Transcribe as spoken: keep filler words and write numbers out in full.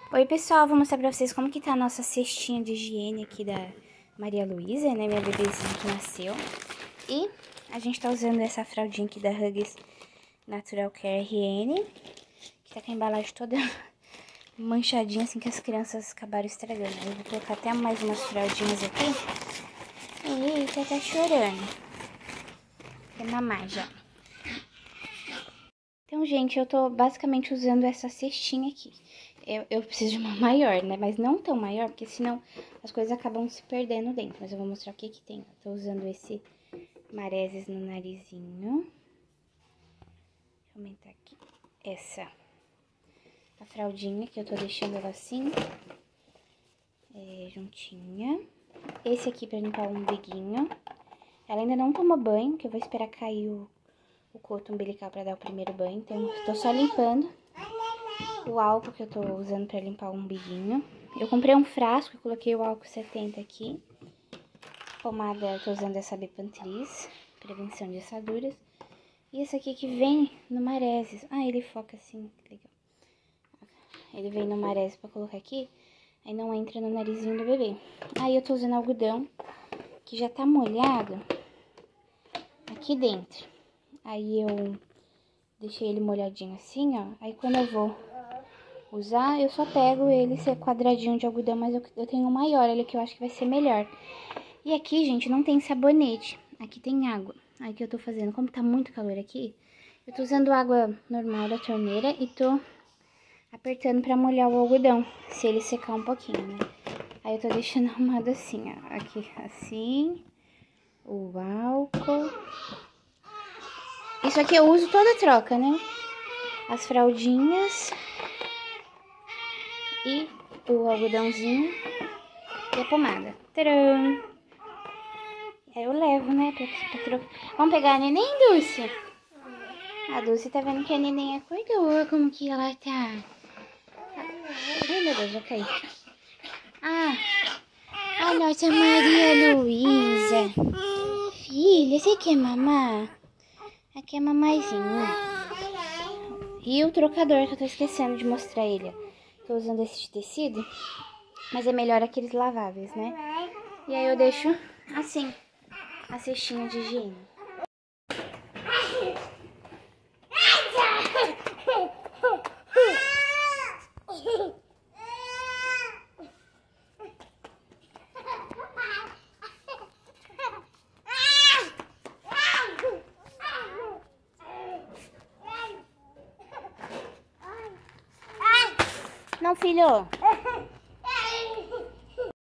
Oi pessoal, vou mostrar pra vocês como que tá a nossa cestinha de higiene aqui da Maria Luísa, né, minha bebezinha que nasceu. E a gente tá usando essa fraldinha aqui da Huggies Natural Care R N, que tá com a embalagem toda manchadinha, assim, que as crianças acabaram estragando. Eu vou colocar até mais umas fraldinhas aqui. Eita, tá chorando. Quer mamar já. Então, gente, eu tô basicamente usando essa cestinha aqui. Eu, eu preciso de uma maior, né? Mas não tão maior, porque senão as coisas acabam se perdendo dentro. Mas eu vou mostrar o que que tem. Eu tô usando esse Mareses no narizinho. Deixa eu aumentar aqui. Essa. A fraldinha, que eu tô deixando ela assim. É, juntinha. Esse aqui pra limpar o umbiguinho. Ela ainda não tomou banho, que eu vou esperar cair o, o coto umbilical pra dar o primeiro banho. Então, tô só limpando. O álcool que eu tô usando pra limpar o umbiguinho. Eu comprei um frasco e coloquei o álcool setenta aqui. Pomada, eu tô usando essa Bepantris, prevenção de assaduras. E esse aqui que vem no Mareses. Ah, ele foca assim, que legal. Ele vem no Mareses pra colocar aqui, aí não entra no narizinho do bebê. Aí eu tô usando algodão, que já tá molhado aqui dentro. Aí eu deixei ele molhadinho assim, ó. Aí quando eu vou usar, eu só pego ele, esse quadradinho de algodão, mas eu, eu tenho um maior ali que eu acho que vai ser melhor. E aqui, gente, não tem sabonete, aqui tem água. Aí que eu tô fazendo, como tá muito calor aqui, eu tô usando água normal da torneira e tô apertando pra molhar o algodão, se ele secar um pouquinho, né? Aí eu tô deixando arrumado assim, ó, aqui assim, o álcool. Isso aqui eu uso toda troca, né? As fraldinhas e o algodãozinho e a pomada. Tcharam! Aí eu levo, né, pra, pra trocar. Vamos pegar a neném, Dulce? A Dulce tá vendo que a neném acordou, como que ela tá. Ai, meu Deus, já caí. Ah, a nossa Maria Luísa. Filha, você quer mamar? Aqui é mamaizinho. E o trocador, que eu tô esquecendo de mostrar ele. Tô usando esse de tecido, mas é melhor aqueles laváveis, né? E aí eu deixo assim, a cestinha de higiene. Não, filho.